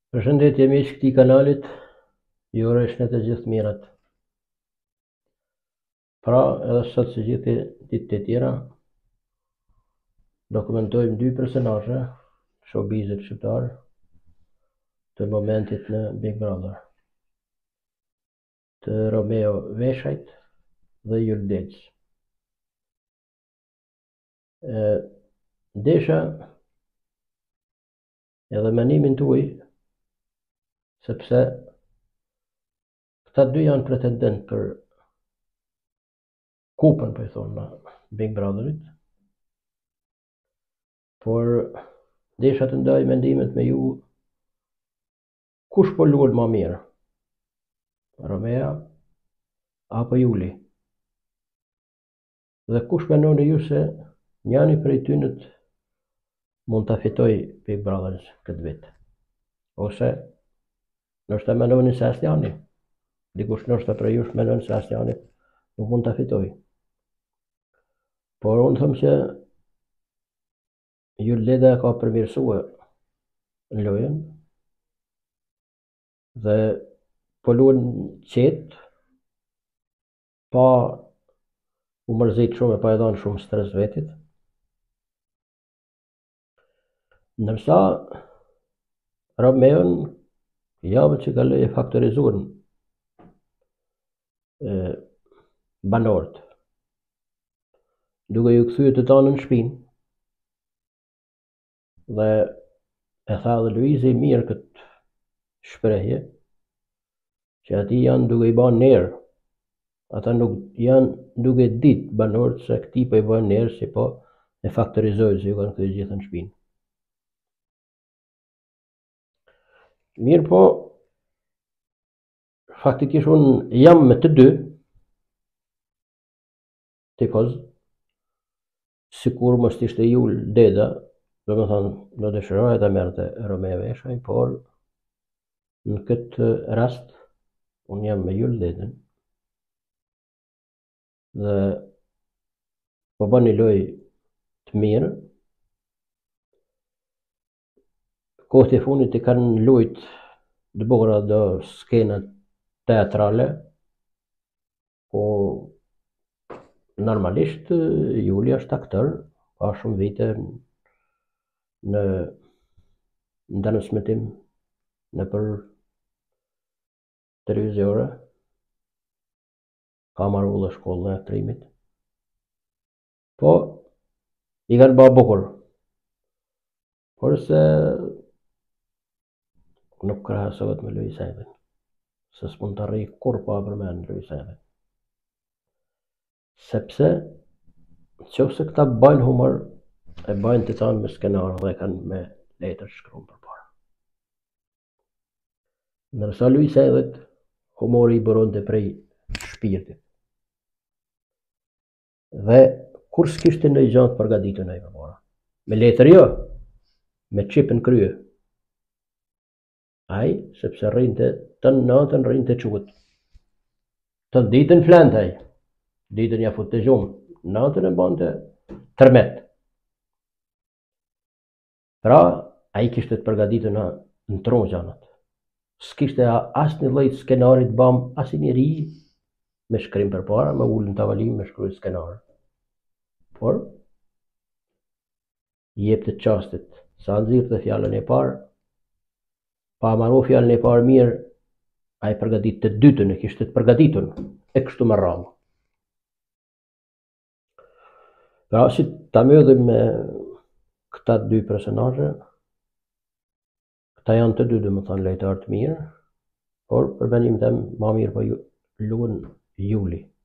Përshëndetje miq këtij kanalit, ju uroj shëndet e gjithë mirat. Pra, edhe sot si gjithë ditët e tjera, dokumentojmë dy personazhe showbizit shqiptar të momentit në Big Brother, të Romeo Veshajt dhe Yul Dec. Desha edhe mendimin tuaj, sepse këta dy janë pretendent për kupën, po i thonë, Big Brotherit, por desha të ndaj mendimet me ju, kush po luan më mirë, Romea apo Juli? Dhe kush mendoni ju se njani prej tynët mund ta fitoj Big Brothers këtë vit? Ose ndoshta mendoni se asnjani? Dikush ndoshta prej jush mendon se asnjani nuk mund ta fitoj. Por unë them që Yul Deda ka përmirësuar në lojën dhe po luan qetë, pa u mërzit shumë e pa e dhënë shumë stres vetit. Ndërsa Romeon javën që kaloi e faktorizuan banorët, duke ju kthyer të tanën në shtëpinë, dhe e tha dhe Luizi mirë këtë shprehje, që ati janë duke i bën nerë, ata nuk janë duke ditë banorët se këti po i bën nerë, si po e faktorizojnë, se ju kanë kthyer gjithë në shtëpinë. Mirë po, faktikisht unë jam me të dy, tifoz, sikur mos ishte Yul Deda, do me thënë, do dëshiroja ta merrte Romeo Veshaj, por në këtë rast unë jam me Yul Dedën dhe po bën një lojë të mirë. Kohët e fundit i kanë luajt të bukura do skena teatrale, po normalisht Juli është aktor, ka shumë vite në transmetim nëpër televizore, ka marrë dhe shkollën e aktrimit, po i kanë bërë bukur, por se nuk krahasohet me Luis Hedin, se s'mund të arrijë kur pa përmend Luis Hedin, sepse nëse këta bajnë humor, e bajnë të tanë me skenar dhe kanë me letër shkruar përpara. Ndërsa Luis Hedin, humori i buronte prej shpirtit. Dhe kur s'kishte ndonjë gjë të përgatitur ai përpara. Me letër jo, me çip në krye. Ai, sepse rrinte të natën, rrinte quhet. Të ditën flante ai. Ditën ja futte gjumë, natën e bante tërmet. Pra, ai kishte të përgatitur në tron gjanat. S'kishte asnjë lloj skenari të bëm asnjëri me shkrim përpara, me ulën tavolinë me shkruaj skenar. Por i jepte çastit, sa nxirrte fjalën e parë, pa marrë fjalën e parë mirë, ai përgatit të dytën, e kishte të përgatitur, e kështu me radhë. Pra, si ta mbyllim me këta dy personazhe, këta janë të dy, domethënë, lojtarë të mirë, por për mendimin tim më mirë po luan Juli.